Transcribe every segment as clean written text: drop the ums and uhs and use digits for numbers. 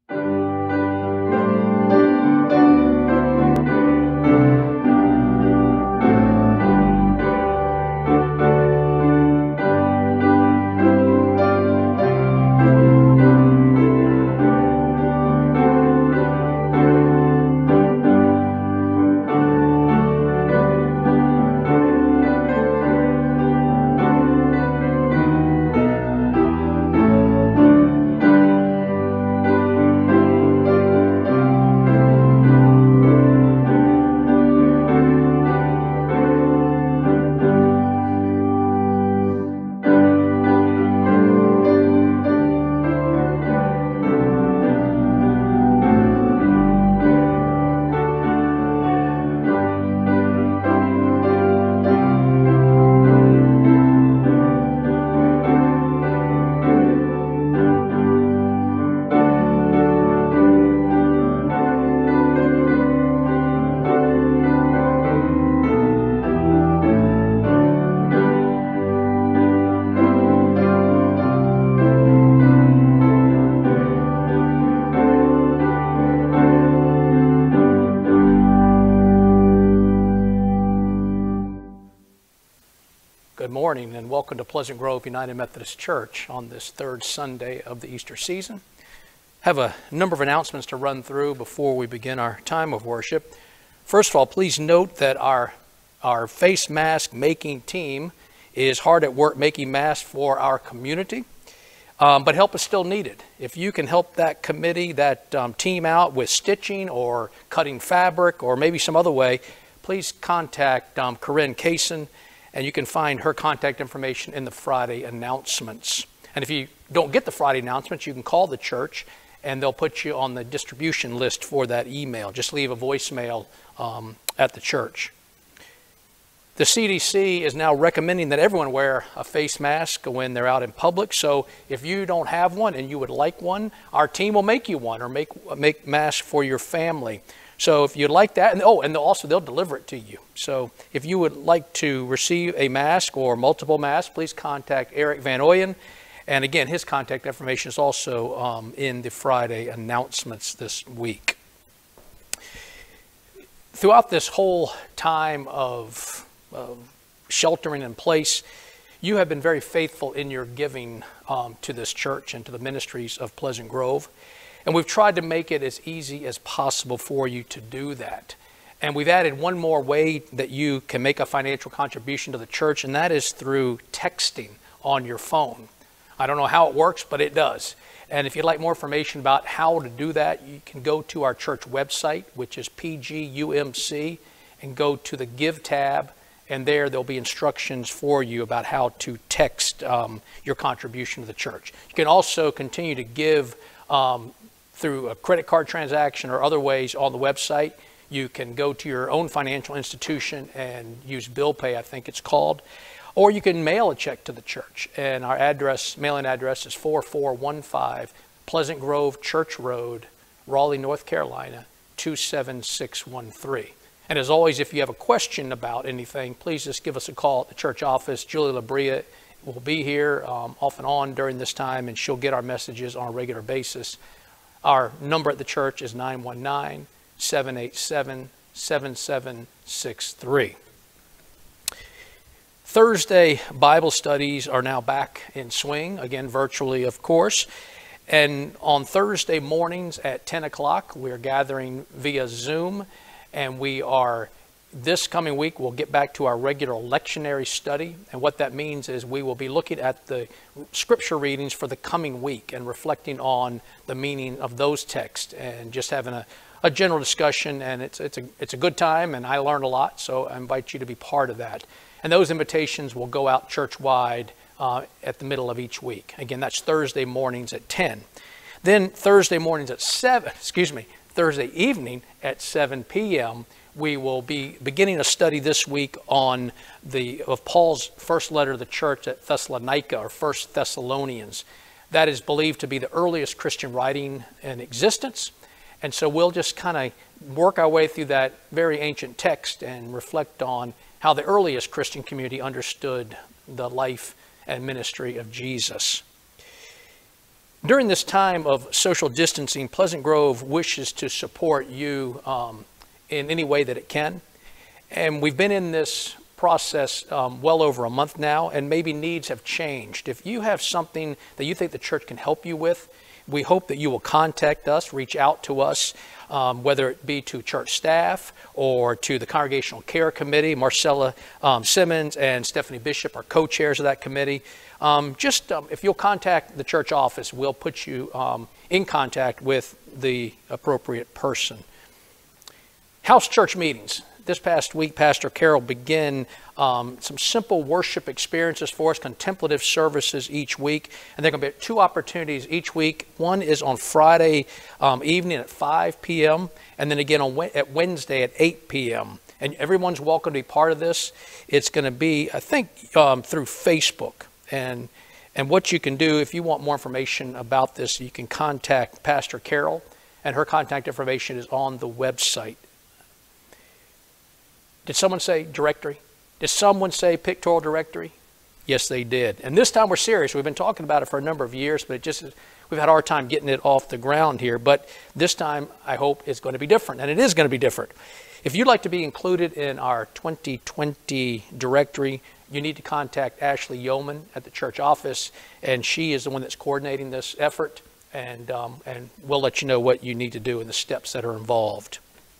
Good morning and welcome to Pleasant Grove United Methodist Church on this third Sunday of the Easter season. I have a number of announcements to run through before we begin our time of worship. First of all, please note that our face mask making team is hard at work making masks for our community, but help is still needed. If you can help that committee, that team out with stitching or cutting fabric or maybe some other way, please contact Corinne Kaysen. And you can find her contact information in the Friday announcements. And if you don't get the Friday announcements, you can call the church and they'll put you on the distribution list for that email. Just leave a voicemail at the church. The CDC is now recommending that everyone wear a face mask when they're out in public. So if you don't have one and you would like one, our team will make you one or make masks for your family. So if you'd like that, and they'll deliver it to you. So if you would like to receive a mask or multiple masks, please contact Eric Van Oyen. And again, his contact information is also in the Friday announcements this week. Throughout this whole time of sheltering in place, you have been very faithful in your giving to this church and to the ministries of Pleasant Grove. And we've tried to make it as easy as possible for you to do that. And we've added one more way that you can make a financial contribution to the church, and that is through texting on your phone. I don't know how it works, but it does. And if you'd like more information about how to do that, you can go to our church website, which is PGUMC, and go to the Give tab, and there'll be instructions for you about how to text your contribution to the church. You can also continue to give through a credit card transaction or other ways on the website. You can go to your own financial institution and use Bill Pay, I think it's called. Or you can mail a check to the church. And our mailing address is 4415 Pleasant Grove Church Road, Raleigh, North Carolina, 27613. And as always, if you have a question about anything, please just give us a call at the church office. Julie Labria will be here off and on during this time, and she'll get our messages on a regular basis. Our number at the church is 919-787-7763. Thursday Bible studies are now back in swing, again virtually of course. And on Thursday mornings at 10 o'clock, we're gathering via Zoom, and this coming week, we'll get back to our regular lectionary study. And what that means is we will be looking at the scripture readings for the coming week and reflecting on the meaning of those texts and just having a general discussion. And it's a good time, and I learned a lot, so I invite you to be part of that. And those invitations will go out church-wide at the middle of each week. Again, that's Thursday mornings at 10. Then Thursday evening at 7 p.m., we will be beginning a study this week on of Paul's first letter to the church at Thessalonica, or 1 Thessalonians. That is believed to be the earliest Christian writing in existence. And so we'll just kind of work our way through that very ancient text and reflect on how the earliest Christian community understood the life and ministry of Jesus. During this time of social distancing, Pleasant Grove wishes to support you in any way that it can. And we've been in this process well over a month now, and maybe needs have changed. If you have something that you think the church can help you with, we hope that you will contact us, reach out to us, whether it be to church staff or to the Congregational Care Committee. Marcella Simmons and Stephanie Bishop are co-chairs of that committee. If you'll contact the church office, we'll put you in contact with the appropriate person. House church meetings. This past week, Pastor Carol began some simple worship experiences for us, contemplative services each week. And there are going to be 2 opportunities each week. One is on Friday evening at 5 p.m. and then again at Wednesday at 8 p.m. And everyone's welcome to be part of this. It's going to be, I think, through Facebook. And what you can do, if you want more information about this, you can contact Pastor Carol, and her contact information is on the website. Did someone say directory? Did someone say pictorial directory? Yes, they did. And this time we're serious. We've been talking about it for a number of years, but we've had a hard time getting it off the ground here. But this time, I hope it's going to be different, and it is going to be different. If you'd like to be included in our 2020 directory, you need to contact Ashley Yeoman at the church office, and she is the one that's coordinating this effort, and we'll let you know what you need to do and the steps that are involved.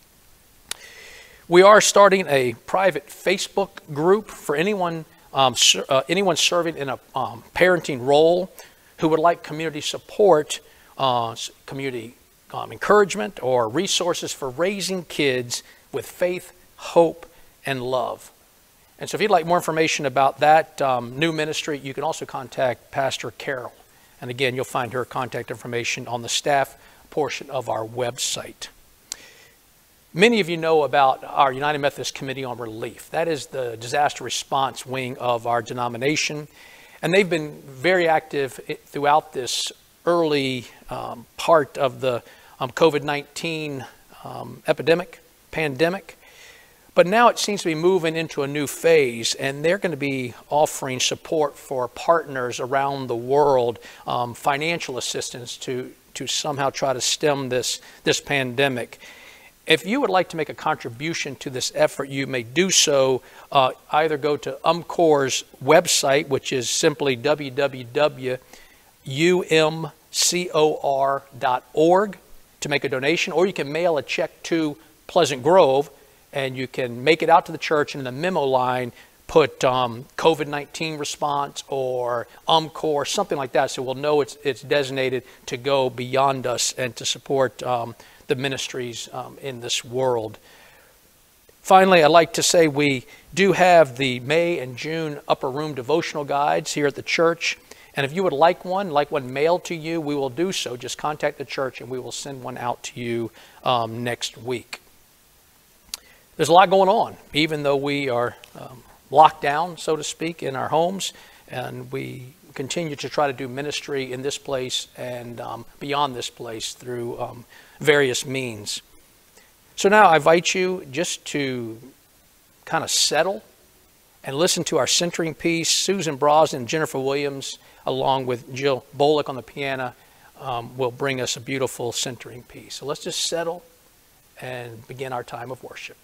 We are starting a private Facebook group for anyone serving in a parenting role who would like community support, community encouragement, or resources for raising kids with faith, hope, and love. And so if you'd like more information about that new ministry, you can also contact Pastor Carol. And again, you'll find her contact information on the staff portion of our website. Many of you know about our United Methodist Committee on Relief. That is the disaster response wing of our denomination. And they've been very active throughout this early part of the COVID-19 pandemic. But now it seems to be moving into a new phase, and they're going to be offering support for partners around the world, financial assistance to somehow try to stem this pandemic. If you would like to make a contribution to this effort, you may do so. Either go to UMCOR's website, which is simply www.umcor.org to make a donation, or you can mail a check to Pleasant Grove, and you can make it out to the church, and in the memo line put COVID-19 response or UMCOR, something like that, so we'll know it's designated to go beyond us and to support the ministries in this world. Finally, I'd like to say we do have the May and June Upper Room devotional guides here at the church. And if you would like one mailed to you, we will do so. Just contact the church and we will send one out to you next week. There's a lot going on, even though we are locked down, so to speak, in our homes. And we continue to try to do ministry in this place and beyond this place through various means. So now I invite you just to kind of settle and listen to our centering piece. Susan Brosnan and Jennifer Williams, along with Jill Bullock on the piano, will bring us a beautiful centering piece. So let's just settle and begin our time of worship.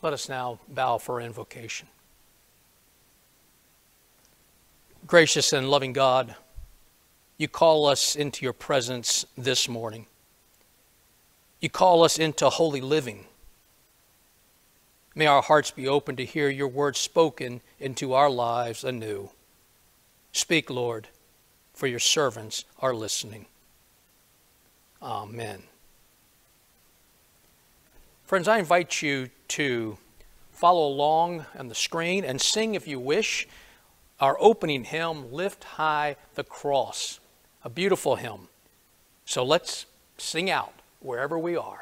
Let us now bow for invocation. Gracious and loving God, you call us into your presence this morning. You call us into holy living. May our hearts be open to hear your words spoken into our lives anew. Speak, Lord, for your servants are listening. Amen. Friends, I invite you to follow along on the screen and sing, if you wish, our opening hymn, Lift High the Cross, a beautiful hymn. So let's sing out wherever we are.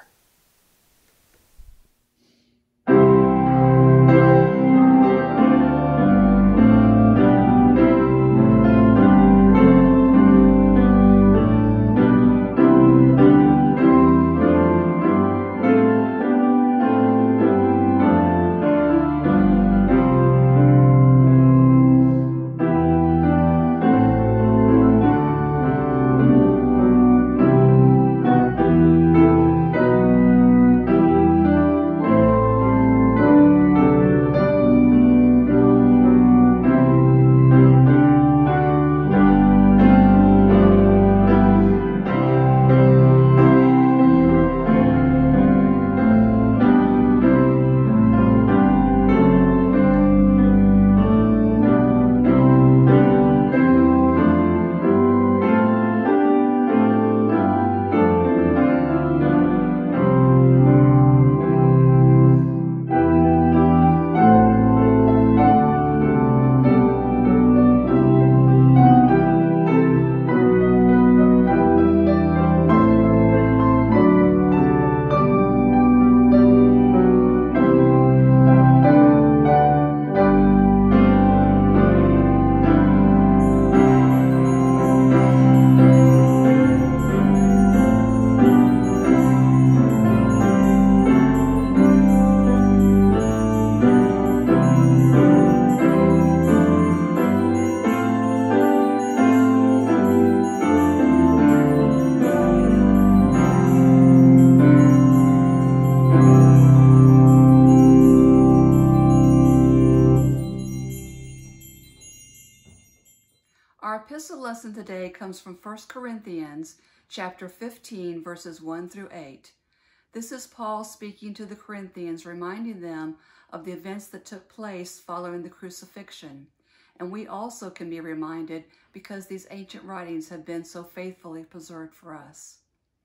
Our epistle lesson today comes from 1 Corinthians chapter 15, verses 1 through 8. This is Paul speaking to the Corinthians, reminding them of the events that took place following the crucifixion. And we also can be reminded because these ancient writings have been so faithfully preserved for us.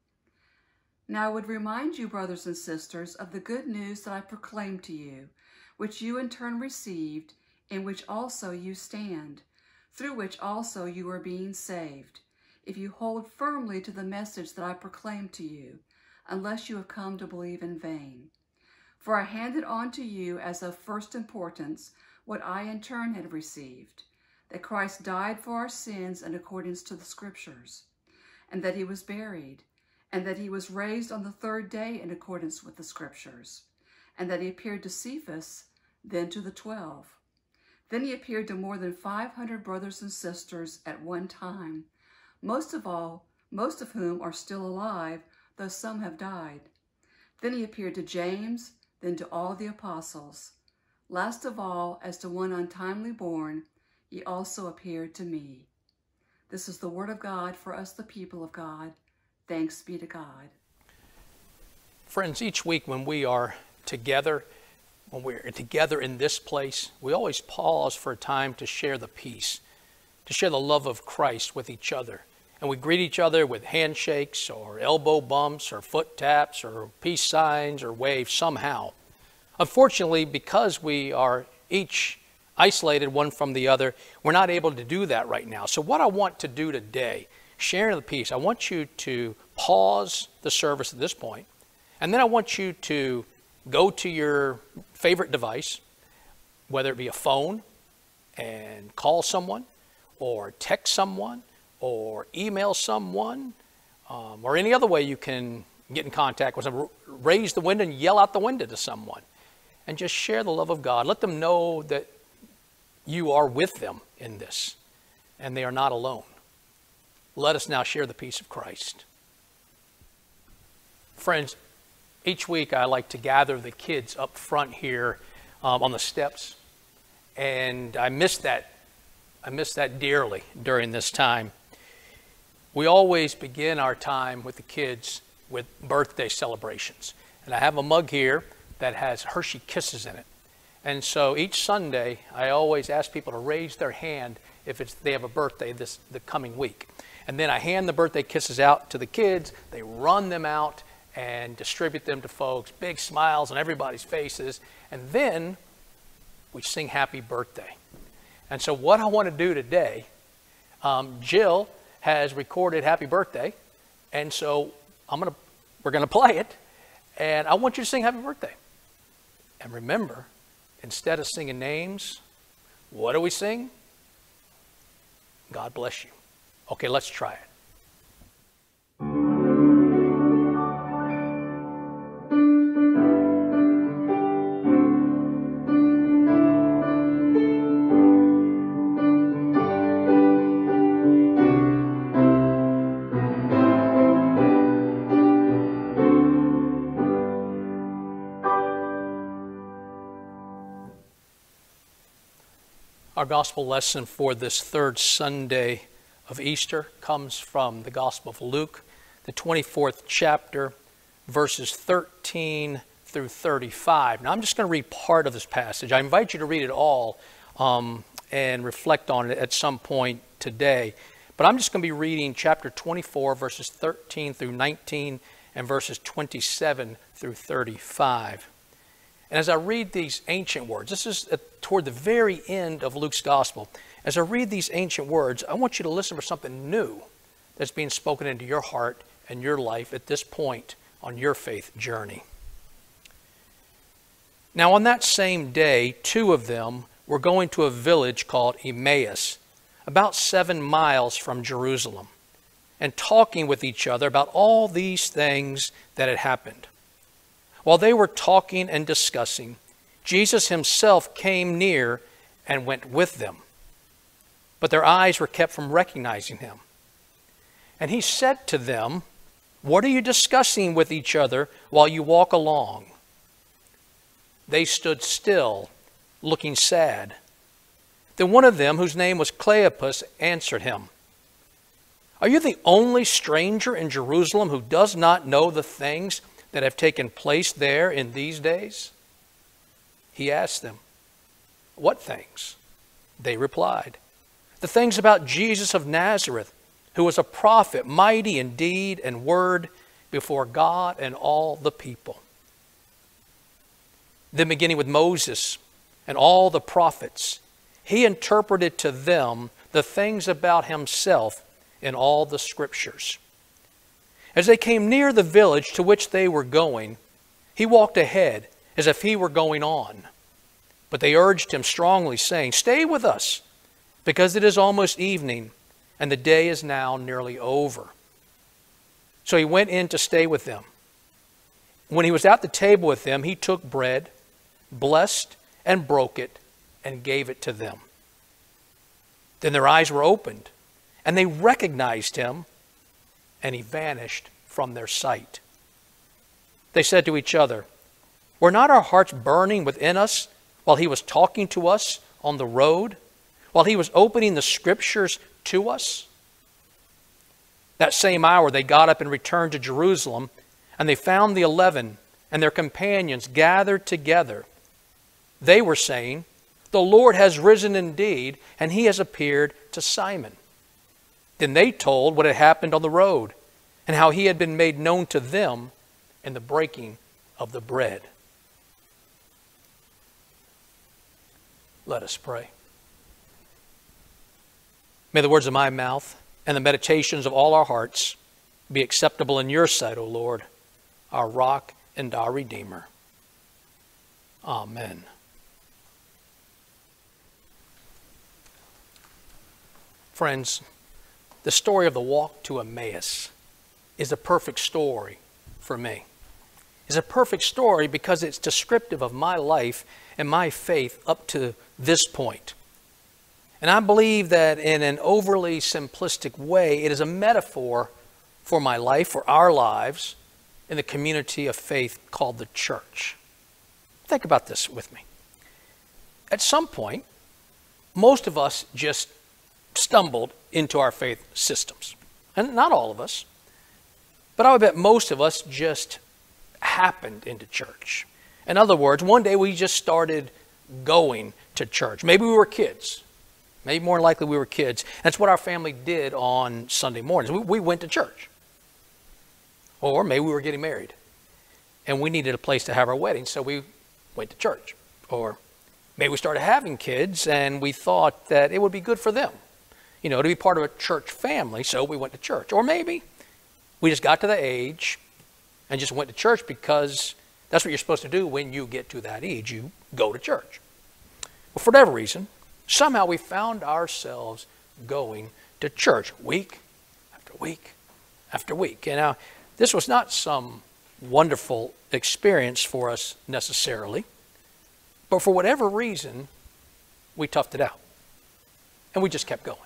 Now I would remind you, brothers and sisters, of the good news that I proclaimed to you, which you in turn received, in which also you stand, through which also you are being saved, if you hold firmly to the message that I proclaimed to you, unless you have come to believe in vain. For I handed on to you as of first importance what I in turn had received, that Christ died for our sins in accordance to the Scriptures, and that he was buried, and that he was raised on the third day in accordance with the Scriptures, and that he appeared to Cephas, then to the 12. Then he appeared to more than 500 brothers and sisters at one time, most of whom are still alive, though some have died. Then he appeared to James, then to all the apostles. Last of all, as to one untimely born, he also appeared to me. This is the word of God for us, the people of God. Thanks be to God. Friends, each week when we are together, when we're together in this place, we always pause for a time to share the peace, to share the love of Christ with each other. And we greet each other with handshakes or elbow bumps or foot taps or peace signs or waves somehow. Unfortunately, because we are each isolated one from the other, we're not able to do that right now. So what I want to do today, sharing the peace, I want you to pause the service at this point, and then I want you to go to your favorite device, whether it be a phone, and call someone, or text someone, or email someone, or any other way you can get in contact with someone. Raise the window and yell out the window to someone, and just share the love of God. Let them know that you are with them in this, and they are not alone. Let us now share the peace of Christ. Friends, Each week I like to gather the kids up front here on the steps, and I miss that dearly during this time. We always begin our time with the kids with birthday celebrations. And I have a mug here that has Hershey Kisses in it. And so each Sunday, I always ask people to raise their hand if they have a birthday the coming week. And then I hand the birthday kisses out to the kids. They run them out and distribute them to folks. Big smiles on everybody's faces. And then we sing happy birthday. And so what I want to do today, Jill has recorded happy birthday. And so we're going to play it. And I want you to sing happy birthday. And remember, instead of singing names, what do we sing? God bless you. Okay, let's try it. Our gospel lesson for this third Sunday of Easter comes from the Gospel of Luke, the 24th chapter, verses 13 through 35. Now I'm just going to read part of this passage. I invite you to read it all and reflect on it at some point today. But I'm just going to be reading chapter 24, verses 13 through 19, and verses 27 through 35. And as I read these ancient words, this is toward the very end of Luke's gospel. As I read these ancient words, I want you to listen for something new that's being spoken into your heart and your life at this point on your faith journey. Now on that same day, two of them were going to a village called Emmaus, about 7 miles from Jerusalem, and talking with each other about all these things that had happened. While they were talking and discussing, Jesus himself came near and went with them. But their eyes were kept from recognizing him. And he said to them, "What are you discussing with each other while you walk along?" They stood still, looking sad. Then one of them, whose name was Cleopas, answered him, "Are you the only stranger in Jerusalem who does not know the things that have taken place there in these days?" He asked them, "What things?" They replied, "The things about Jesus of Nazareth, who was a prophet, mighty in deed and word before God and all the people. Then beginning with Moses and all the prophets, he interpreted to them the things about himself in all the scriptures. As they came near the village to which they were going, he walked ahead as if he were going on. But they urged him strongly, saying, 'Stay with us, because it is almost evening, and the day is now nearly over.' So he went in to stay with them. When he was at the table with them, he took bread, blessed and broke it, and gave it to them. Then their eyes were opened, and they recognized him, and he vanished from their sight. They said to each other, 'Were not our hearts burning within us while he was talking to us on the road, while he was opening the scriptures to us?' That same hour they got up and returned to Jerusalem, and they found the 11 and their companions gathered together. They were saying, 'The Lord has risen indeed, and he has appeared to Simon.' Then they told what had happened on the road, and how he had been made known to them in the breaking of the bread." Let us pray. May the words of my mouth and the meditations of all our hearts be acceptable in your sight, O Lord, our rock and our Redeemer. Amen. Friends, the story of the walk to Emmaus is a perfect story for me. It's a perfect story because it's descriptive of my life and my faith up to this point. And I believe that in an overly simplistic way, it is a metaphor for my life, for our lives, in the community of faith called the church. Think about this with me. At some point, most of us just stumbled into our faith systems. And not all of us, but I would bet most of us just happened into church. In other words, one day we just started going to church. Maybe we were kids. Maybe more likely we were kids. That's what our family did on Sunday mornings. We went to church. Or maybe we were getting married and we needed a place to have our wedding, so we went to church. Or maybe we started having kids and we thought that it would be good for them, to be part of a church family, so we went to church. Or maybe we just got to the age and just went to church because that's what you're supposed to do when you get to that age. You go to church. Well, for whatever reason, somehow we found ourselves going to church week after week after week. And now, this was not some wonderful experience for us necessarily, but for whatever reason, we toughed it out. And we just kept going.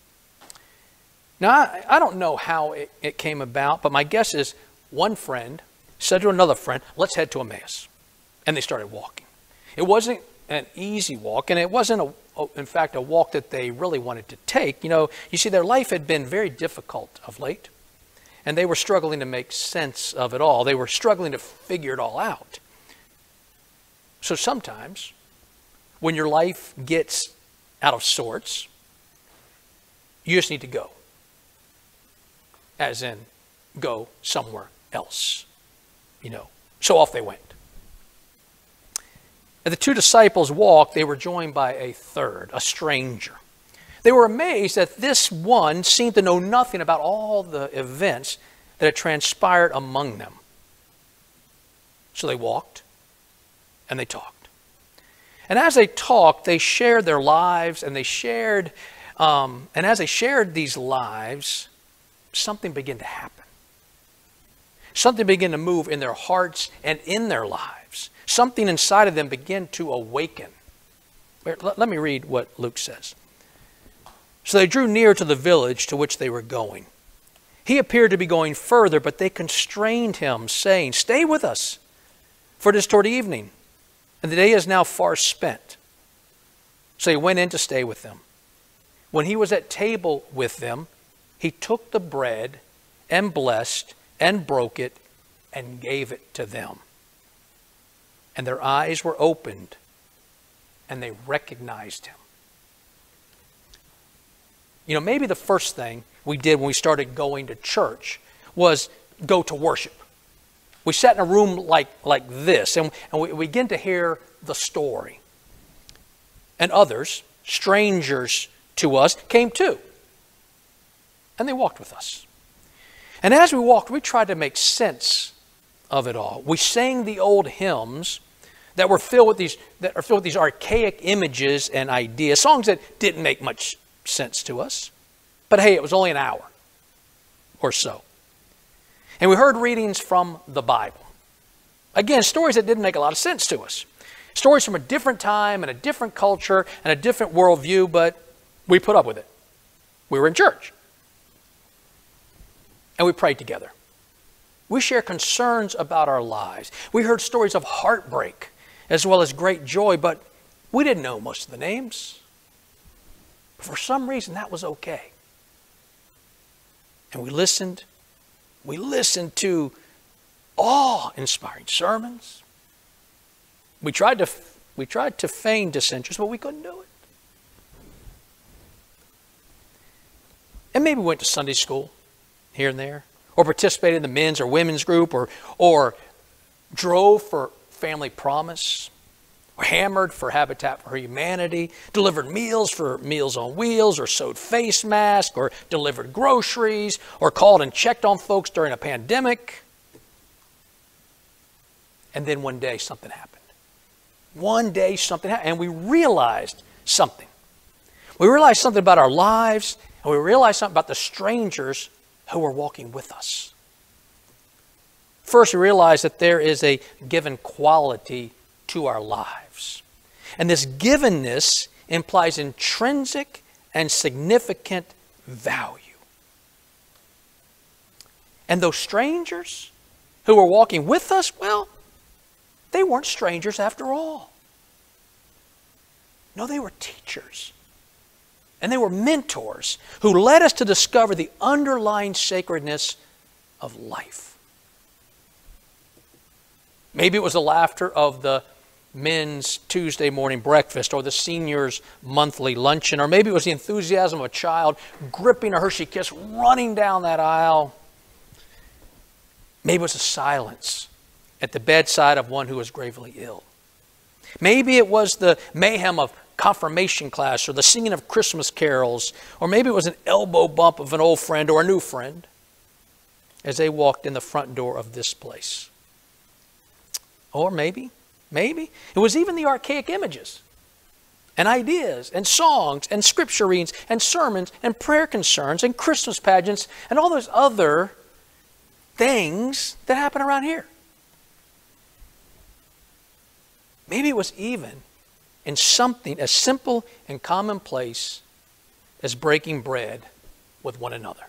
Now, I don't know how it came about, but my guess is one friend said to another friend, let's head to Emmaus. And they started walking. It wasn't an easy walk, and it wasn't, in fact, a walk that they really wanted to take. You see, their life had been very difficult of late, and they were struggling to make sense of it all. They were struggling to figure it all out. So sometimes, when your life gets out of sorts, you just need to go. As in, go somewhere else. So off they went. As the two disciples walked, they were joined by a third, a stranger. They were amazed that this one seemed to know nothing about all the events that had transpired among them. So they walked and they talked. And as they talked, they shared their lives, and as they shared these lives, something began to happen. Something began to move in their hearts and in their lives. Something inside of them began to awaken. Let me read what Luke says. So they drew near to the village to which they were going. He appeared to be going further, but they constrained him, saying, "Stay with us, for it is toward evening, and the day is now far spent." So he went in to stay with them. When he was at table with them, he took the bread and blessed and broke it and gave it to them. And their eyes were opened and they recognized him. Maybe the first thing we did when we started going to church was go to worship. We sat in a room like this, and we began to hear the story. And others, strangers to us, came too. And they walked with us. And as we walked, we tried to make sense of it all. We sang the old hymns that were filled with these archaic images and ideas, songs that didn't make much sense to us. But hey, it was only an hour or so. And we heard readings from the Bible. Again, stories that didn't make a lot of sense to us. Stories from a different time and a different culture and a different worldview, but we put up with it. We were in church. And we prayed together. We shared concerns about our lives. We heard stories of heartbreak as well as great joy, but we didn't know most of the names. For some reason, that was okay. And we listened to awe-inspiring sermons. We tried to feign disinterest, but we couldn't do it. And maybe we went to Sunday school here and there, or participated in the men's or women's group, or drove for Family Promise, or hammered for Habitat for Humanity, delivered meals for Meals on Wheels, or sewed face masks, or delivered groceries, or called and checked on folks during a pandemic. And then one day something happened. One day something happened, and we realized something. We realized something about our lives, and we realized something about the strangers who are walking with us. First, we realize that there is a given quality to our lives. And this givenness implies intrinsic and significant value. And those strangers, who were walking with us, well, they weren't strangers after all. No, they were teachers. And they were mentors who led us to discover the underlying sacredness of life. Maybe it was the laughter of the men's Tuesday morning breakfast or the seniors' monthly luncheon, or maybe it was the enthusiasm of a child gripping a Hershey Kiss, running down that aisle. Maybe it was the silence at the bedside of one who was gravely ill. Maybe it was the mayhem of confirmation class or the singing of Christmas carols, or maybe it was an elbow bump of an old friend or a new friend as they walked in the front door of this place. Or maybe it was even the archaic images and ideas and songs and scripture readings and sermons and prayer concerns and Christmas pageants and all those other things that happen around here. Maybe it was even in something as simple and commonplace as breaking bread with one another.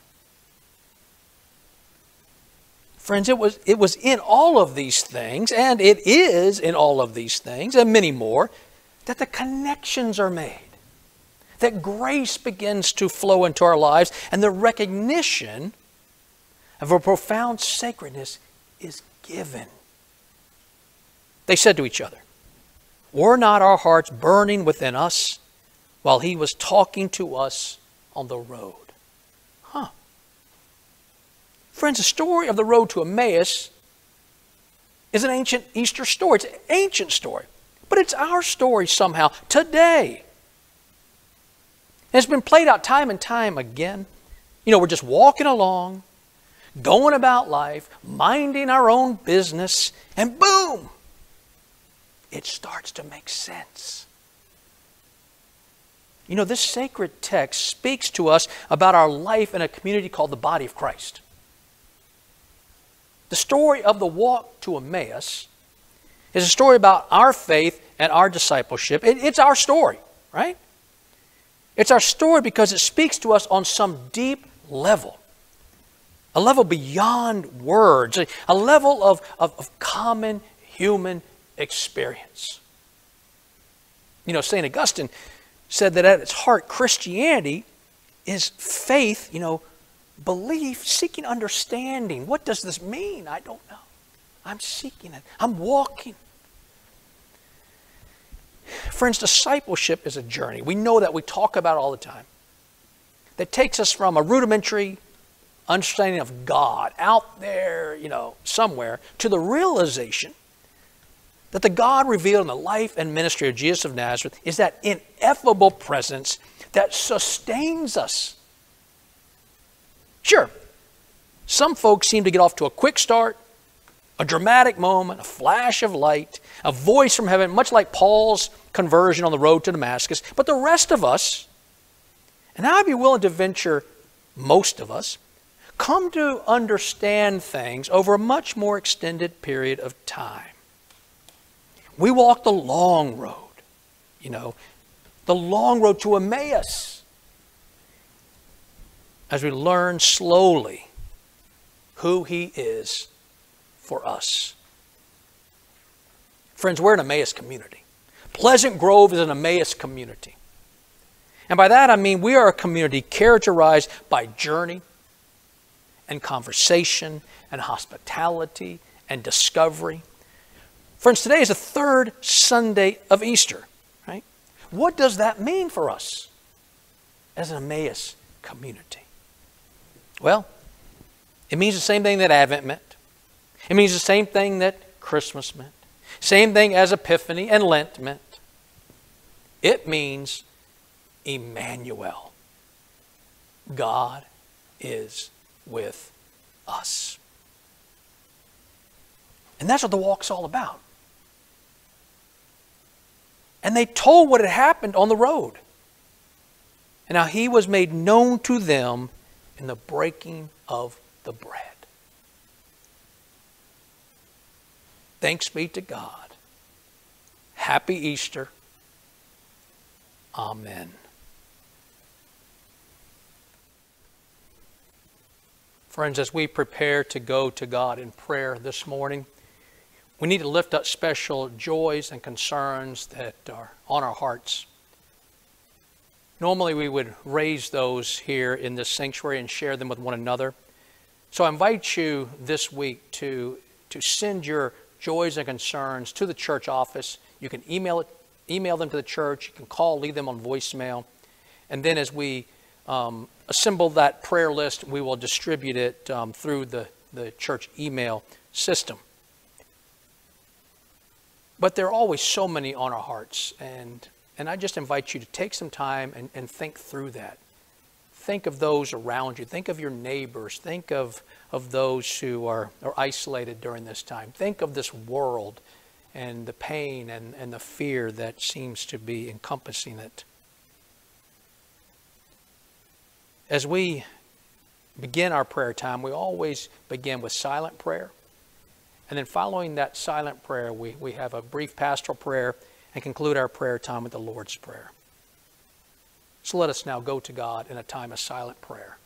Friends, it was in all of these things, and it is in all of these things, and many more, that the connections are made, that grace begins to flow into our lives, and the recognition of a profound sacredness is given. They said to each other, "Were not our hearts burning within us while he was talking to us on the road?" Friends, the story of the road to Emmaus is an ancient Easter story. It's an ancient story. But it's our story somehow today. And it's been played out time and time again. You know, we're just walking along, going about life, minding our own business, and boom! It starts to make sense. You know, this sacred text speaks to us about our life in a community called the body of Christ. The story of the walk to Emmaus is a story about our faith and our discipleship. It's our story, right? It's our story because it speaks to us on some deep level. A level beyond words. A level of common human experience. You know, St. Augustine said that at its heart, Christianity is faith, belief, seeking understanding. What does this mean? I don't know. I'm seeking it. I'm walking. Friends, discipleship is a journey. We know that. We talk about it all the time. That takes us from a rudimentary understanding of God out there, somewhere, to the realization that the God revealed in the life and ministry of Jesus of Nazareth is that ineffable presence that sustains us. Sure, some folks seem to get off to a quick start, a dramatic moment, a flash of light, a voice from heaven, much like Paul's conversion on the road to Damascus. But the rest of us, and I'd be willing to venture most of us, come to understand things over a much more extended period of time. We walk the long road, the long road to Emmaus, as we learn slowly who he is for us. Friends, we're an Emmaus community. Pleasant Grove is an Emmaus community. And by that I mean we are a community characterized by journey and conversation and hospitality and discovery. Friends, today is the third Sunday of Easter, right? What does that mean for us as an Emmaus community? Well, it means the same thing that Advent meant. It means the same thing that Christmas meant. Same thing as Epiphany and Lent meant. It means Emmanuel. God is with us. And that's what the walk's all about. And they told what had happened on the road. And how he was made known to them in the breaking of the bread. Thanks be to God. Happy Easter. Amen. Friends, as we prepare to go to God in prayer this morning, we need to lift up special joys and concerns that are on our hearts. Normally we would raise those here in this sanctuary and share them with one another. So I invite you this week to send your joys and concerns to the church office. You can email them to the church. You can call, leave them on voicemail. And then as we assemble that prayer list, we will distribute it through the church email system. But there are always so many on our hearts, and I just invite you to take some time and think through that. Think of those around you. Think of your neighbors. Think of those who are isolated during this time. Think of this world and the pain and the fear that seems to be encompassing it. As we begin our prayer time, we always begin with silent prayer. And then following that silent prayer, we have a brief pastoral prayer and conclude our prayer time with the Lord's Prayer. So let us now go to God in a time of silent prayer.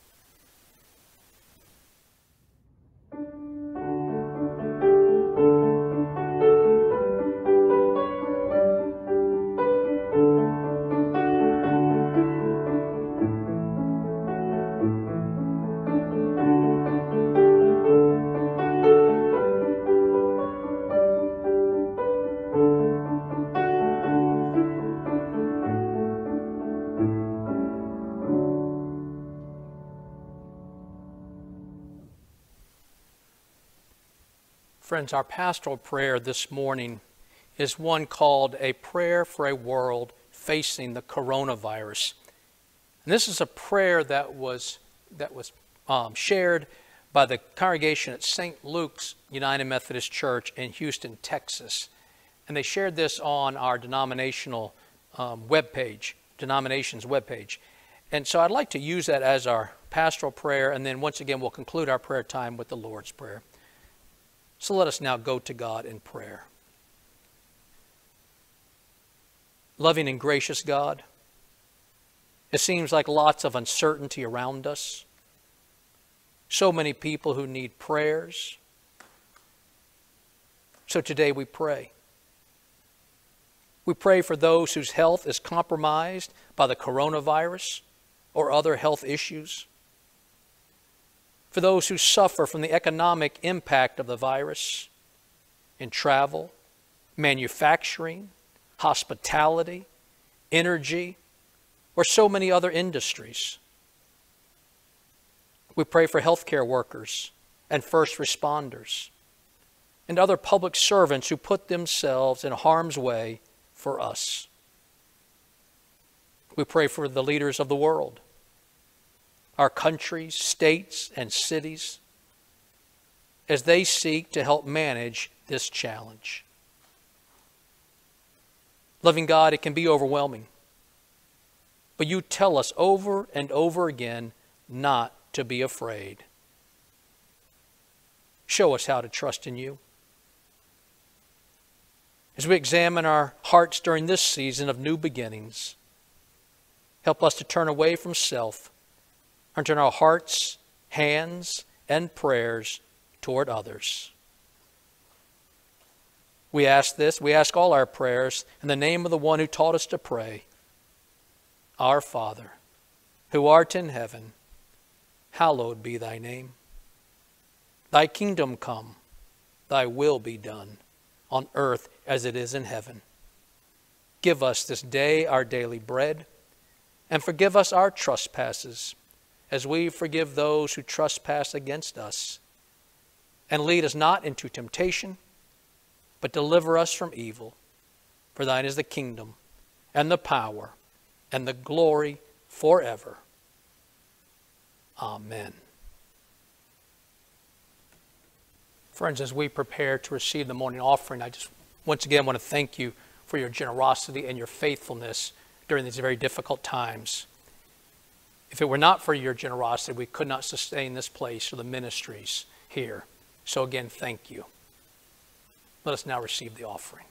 Friends, our pastoral prayer this morning is one called A Prayer for a World Facing the Coronavirus. And this is a prayer that was shared by the congregation at St. Luke's United Methodist Church in Houston, Texas. And they shared this on our denominational denomination's webpage. And so I'd like to use that as our pastoral prayer, and then once again we'll conclude our prayer time with the Lord's Prayer. So let us now go to God in prayer. Loving and gracious God, it seems like lots of uncertainty around us. So many people who need prayers. So today we pray. We pray for those whose health is compromised by the coronavirus or other health issues. For those who suffer from the economic impact of the virus in travel, manufacturing, hospitality, energy, or so many other industries. We pray for healthcare workers and first responders and other public servants who put themselves in harm's way for us. We pray for the leaders of the world, our countries, states, and cities, as they seek to help manage this challenge. Loving God, it can be overwhelming, but you tell us over and over again not to be afraid. Show us how to trust in you. As we examine our hearts during this season of new beginnings, help us to turn away from self and turn our hearts, hands, and prayers toward others. We ask this, we ask all our prayers in the name of the one who taught us to pray. Our Father, who art in heaven, hallowed be thy name. Thy kingdom come, thy will be done, on earth as it is in heaven. Give us this day our daily bread, and forgive us our trespasses, as we forgive those who trespass against us. And lead us not into temptation, but deliver us from evil. For thine is the kingdom, and the power, and the glory forever. Amen. Friends, as we prepare to receive the morning offering, I just once again want to thank you for your generosity and your faithfulness during these very difficult times. If it were not for your generosity, we could not sustain this place or the ministries here. So again, thank you. Let us now receive the offering.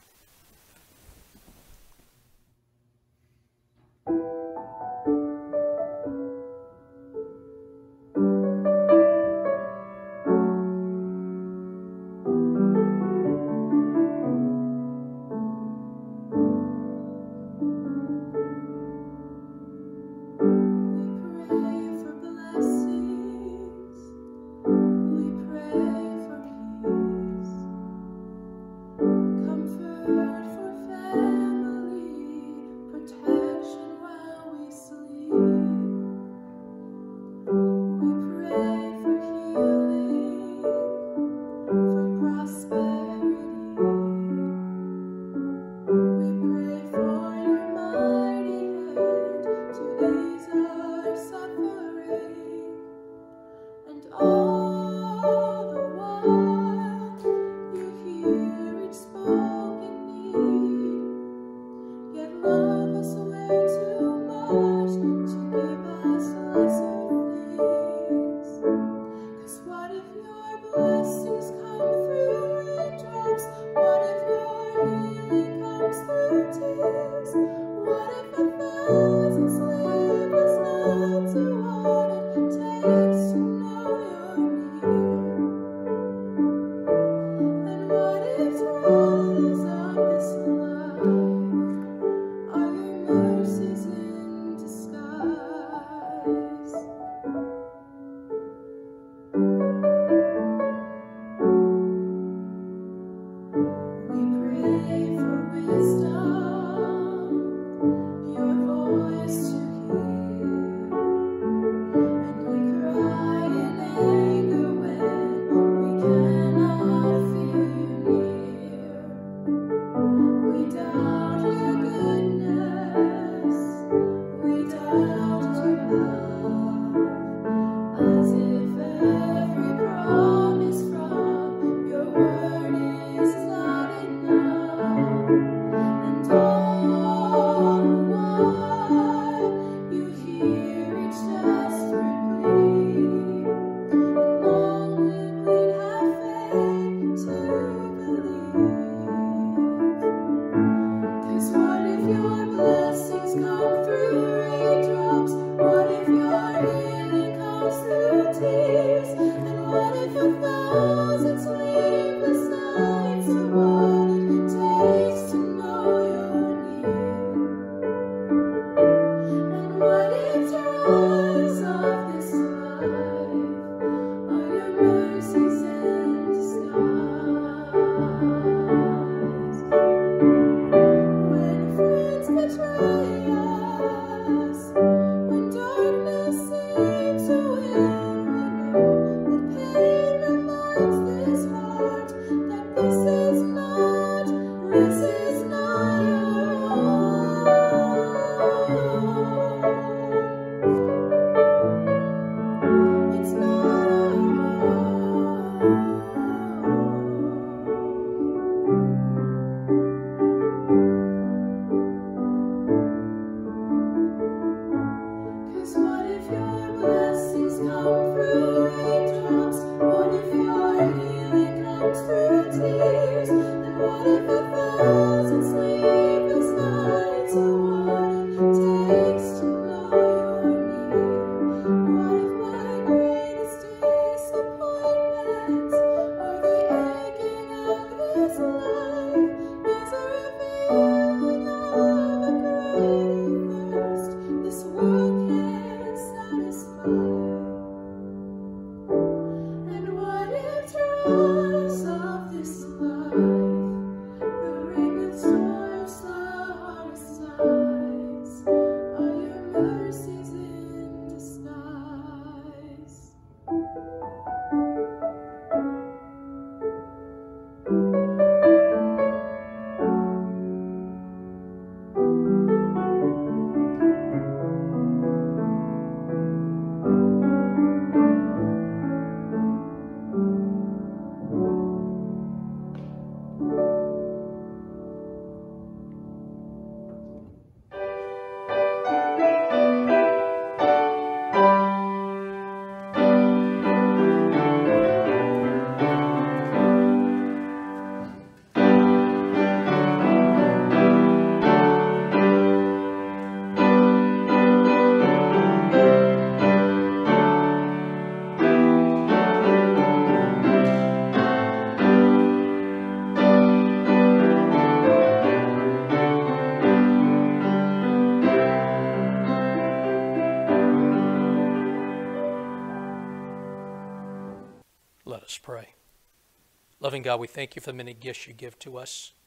Let us pray. Loving God, we thank you for the many gifts you give to us.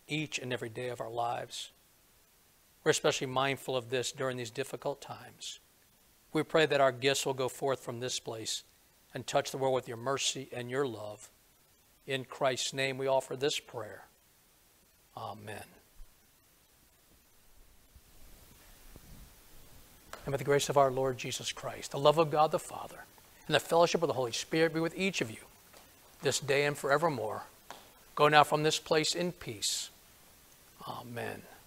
each and every day of our lives. We're especially mindful of this during these difficult times. We pray that our gifts will go forth from this place and touch the world with your mercy and your love. In Christ's name we offer this prayer. Amen. And may the grace of our Lord Jesus Christ, the love of God the Father, and the fellowship of the Holy Spirit be with each of you this day and forevermore. Go now from this place in peace. Amen.